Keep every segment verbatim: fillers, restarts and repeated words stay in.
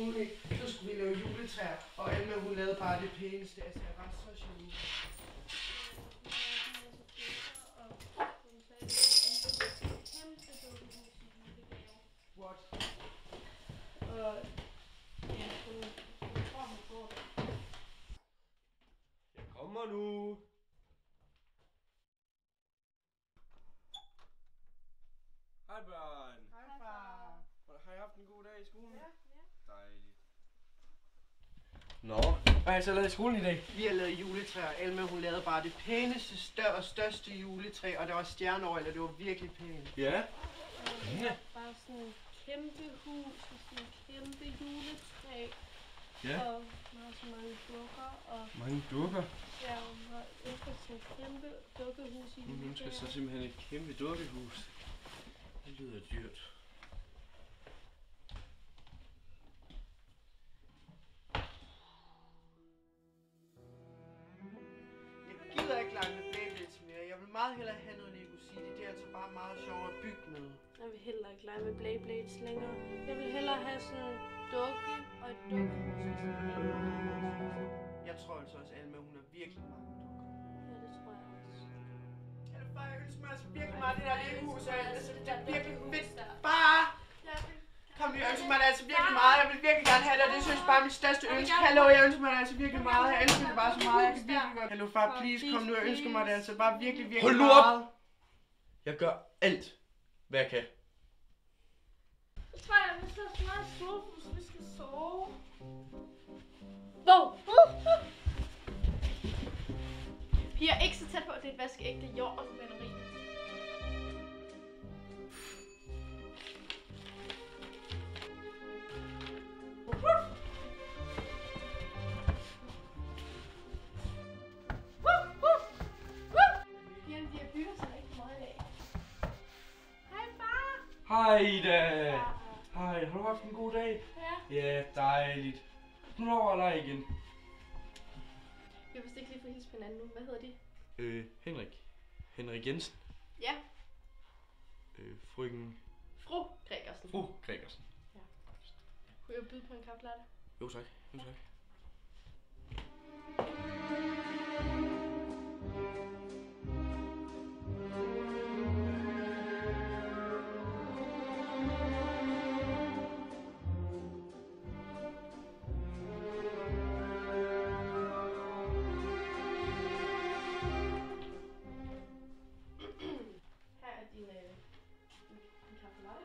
juni, så skulle vi lave juletræer, og Alma hun lavede bare det pæneste. Altså, jeg var så jaloux. What? Og ja, hun, jeg tror hun får det. Jeg kommer nu. Hej børn. Hej far. Har I haft en god dag i skolen? Ja. Dejligt. Nå, hvad har I så lavet i skolen i dag? Vi har lavet juletræer. Alma hun lavede bare det pæneste, større og største juletræ, og der var stjerner over, eller det var virkelig pænt. Ja. Og ja. Bare sådan en kæmpe hus og sådan en kæmpe juletræ. Ja. Og meget så mange dukker og Mange dukker. ja, og meget ønsker sådan en kæmpe dukkehus i Hun ønsker så simpelthen et kæmpe dukkehus. Det lyder dyrt. Jeg gider ikke lege med Beyblades mere. Jeg vil meget hellere have noget Lego City. Det er altså bare meget sjovere at bygge med. Jeg vil heller ikke lege med Beyblades længere. Jeg vil hellere have sådan en dukke og et dukkehus. Jeg tror altså også, Alma hun har virkelig mange dukker. Ja, det tror jeg også. Ja, det bare, jeg ønsker mig altså virkelig meget det der Lego-hus. og Altså, det er virkelig fedt. Der. Bare! Ja, Kom nu, jeg ønsker mig det altså virkelig meget. Jeg vil virkelig gerne have det, og det synes jeg bare er mit største ønske. Hallo, jeg ønsker mig det altså virkelig meget. Jeg elsker det bare så meget. Jeg kan virkelig godt. Hallo far, please, kom nu. Jeg ønsker mig det altså bare virkelig, virkelig Hold nu meget. op! Jeg gør alt, hvad jeg kan. jeg tror, jeg vil så snart sove, så vi skal sove. Wow! Piger, ikke så tæt på, det er et vaskeægte jord og maleri. Pigerne, de har hygget sig rigtig meget i dag. Hej far! Hej Ida! Hej, har du haft en god dag? Ja. Ja, dejligt. Nu er over at lege igen. Vi har vist ikke lige fået hilse på hinanden nu. Hvad hedder de? Øh, Henrik. Henrik Jensen. Ja. Øh, frøken Fru Gregersen. Fru Gregersen. Kunne jeg byde på en kaffe latte? Jo tak, jo tak. Her er din, øh, din, din kaffe latte.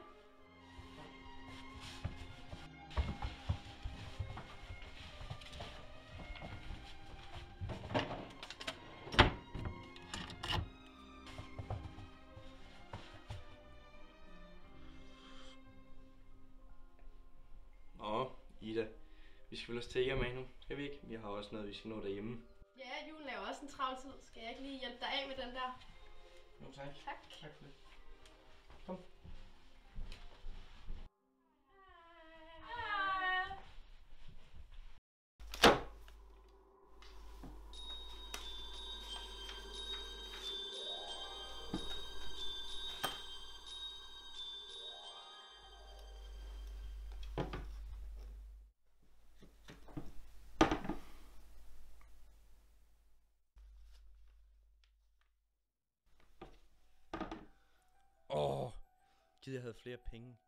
Nå, Ida. Vi skal vel også til jer med nu, skal vi ikke? Vi har også noget, vi skal nå derhjemme. Ja, julen er jo også en travl tid. Skal jeg ikke lige hjælpe dig af med den der? Jo tak. Tak. Tak for det. Kom. Hej. Åh, oh, gid jeg havde flere penge.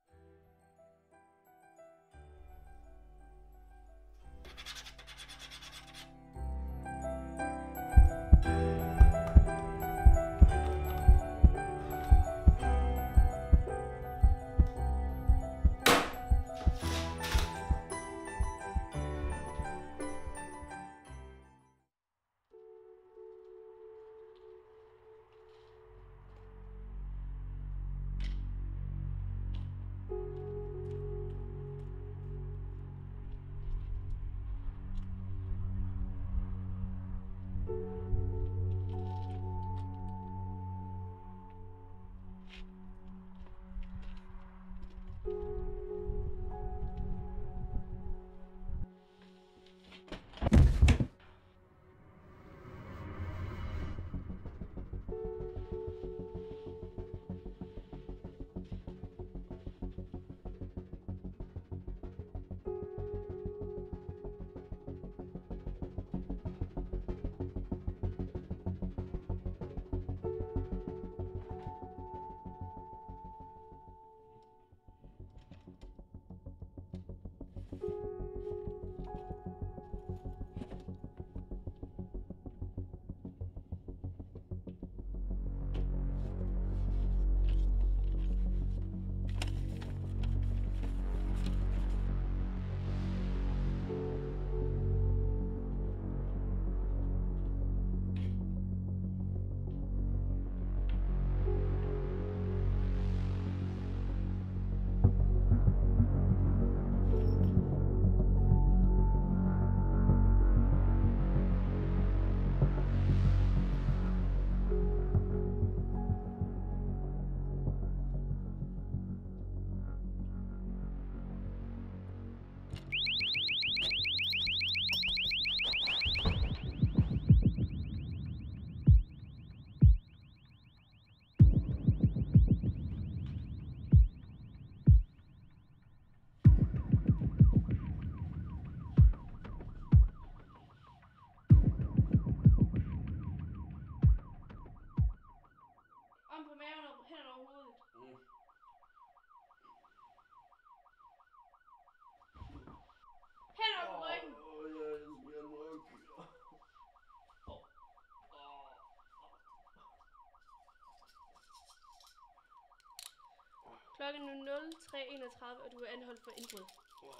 Klokken er nul tre enogtredive, og du er anholdt for indbrud. Wow.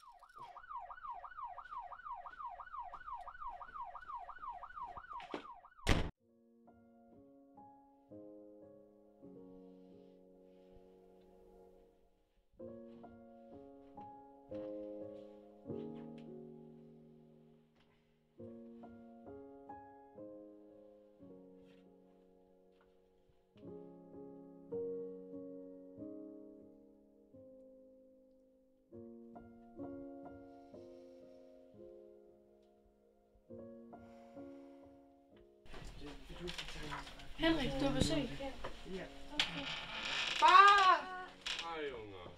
Henrik, du har besøg. Ja. Okay. Far! Hej, unger.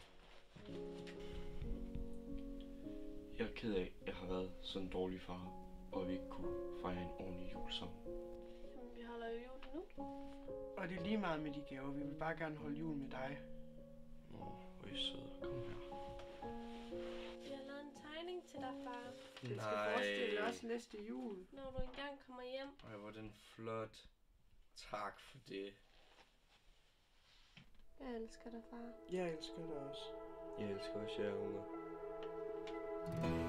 Jeg er ked af, at jeg har været sådan en dårlig far, og vi ikke kunne fejre en ordentlig jul sammen. Jamen, vi holder jo jul nu. Og det er lige meget med de gaver. Vi vil bare gerne holde jul med dig. Nå, hvor er I søde. Kom her. Vi har lavet en tegning til dig, far. Den skal forestille os næste jul. Når du engang kommer hjem. Ej, hvor er den flot. Tak for det. Jeg elsker dig, far. Jeg elsker dig også. Jeg elsker også jer, unger.